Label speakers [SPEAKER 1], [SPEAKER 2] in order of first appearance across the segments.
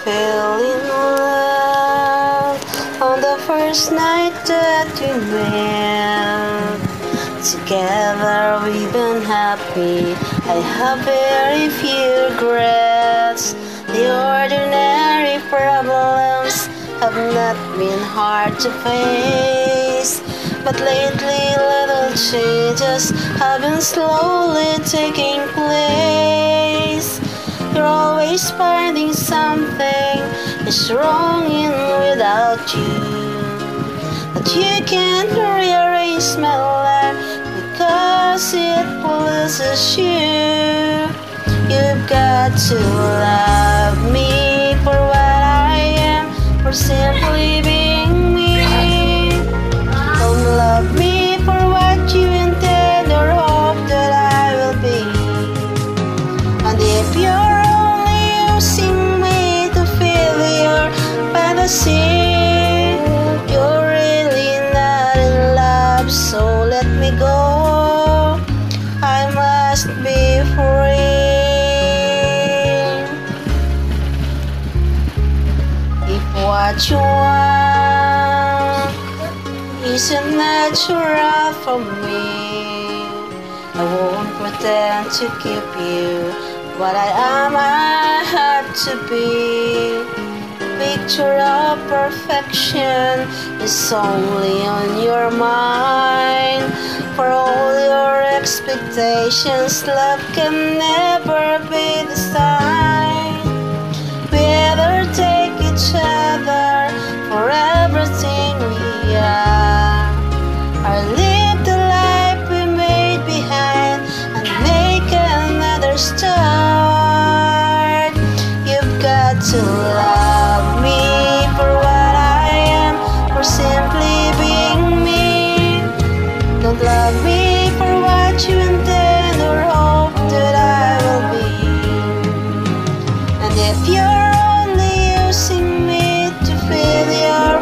[SPEAKER 1] fell in love on the first night that we met. Together we've been happy. I have very few regrets. The ordinary problems have not been hard to face, but lately little changes have been slowly taking place. You're always finding something is wrong in without you, but you can't rearrange my life because it pleases you. You've got to love me for what I am, for simply being me. Don't love me for what you intend or hope that I will be. And if you're only using me to fill your fantasy, you're really not in love, so let me go. I must be free. If what you want isn't natural for me, I won't pretend to keep you. What I am, I had to be. Picture of perfection is only on your mind. For all your expectations, love can never be designed. We either take each other for everything we are, or live the life we made behind and make another start. You've got to love me for what I am, for simply being me. Don't love me for what you intend or hope that I will be. And if you're only using me to fill your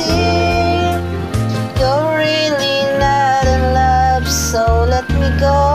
[SPEAKER 1] fantasy, you're really not in love, so let me go.